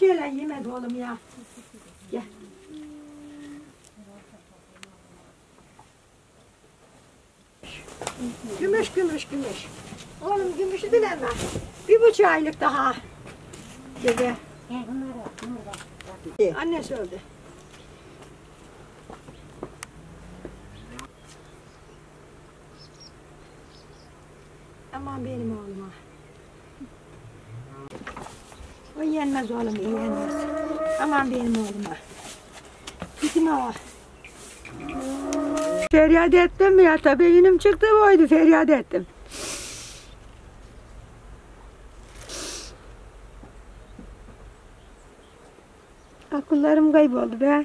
şeyler yemedi oğlum ya. Gel. Gümüş gümüş gümüş. Oğlum gümüşü dileme. 1,5 aylık daha. Bebe. Annesi öldü. Aman benim oğluma. O yenmez oğlum, o yenmez. Aman benim oğluma. Gitme o. Feryat ettim ya, tabii yünüm çıktı oydu, feryat ettim. Akıllarım kayboldu be.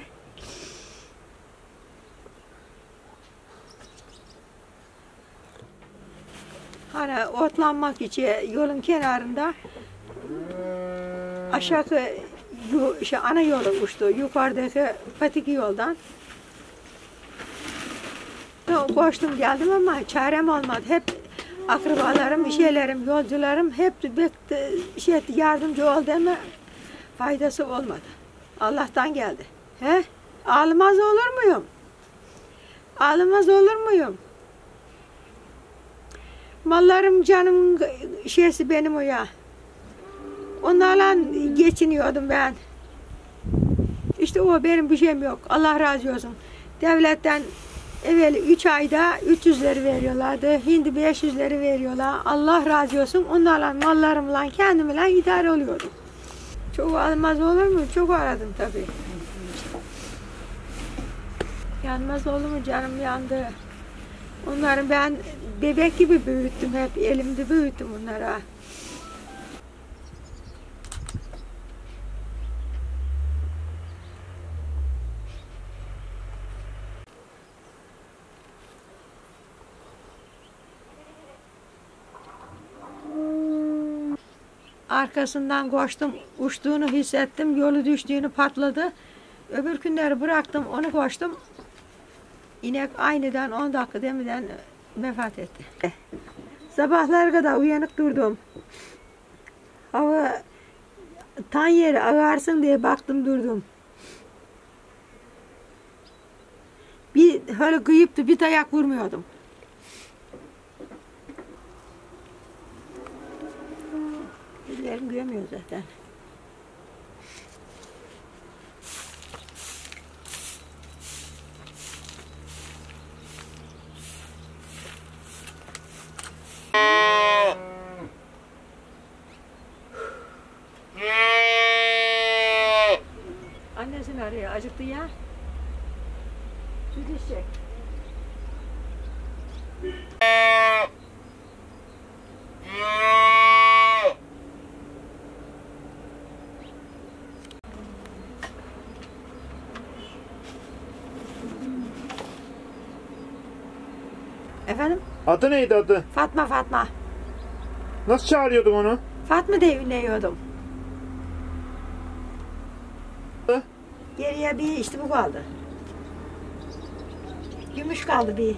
Hani otlanmak için yolun kenarında aşağı ana yola uçtu. Yukarıdaki patiki yoldan. Koştum geldim ama çarem olmadı. Hep akrabalarım, şeylerim, yolcularım hep yardımcı oldu ama faydası olmadı. Allah'tan geldi. He? Ağlamaz olur muyum? Ağlamaz olur muyum? Mallarım canımın şeysi benim o ya. Onlarla geçiniyordum ben. İşte o benim bir şeyim yok. Allah razı olsun. Devletten evvel 3 ayda 300'leri veriyorlardı. Şimdi 500'leri veriyorlar. Allah razı olsun. Onlarla mallarımla kendimle idare oluyordum. Çok almaz olur mu? Çok aradım tabii. Yanmaz olur mu? Canım yandı. Onları ben bebek gibi büyüttüm. Hep elimde büyüttüm onlara. Arkasından koştum, uçtuğunu hissettim, yolu düştüğünü patladı. Öbür günleri bıraktım, onu koştum. İnek aniden 10 dakika demeden vefat etti. Sabahlara kadar uyanık durdum. Hava tan yeri ağarsın diye baktım durdum. Bir öyle kıyıptı, bir dayak vurmuyordum. Ellerim görmüyor zaten. Annesini arıyor, acıktı ya. Süt içecek. Efendim? Adı neydi adı? Fatma Fatma. Nasıl çağırıyordun onu? Fatma diye ünlüyordum. Geriye bir işte bu kaldı. Gümüş kaldı bir.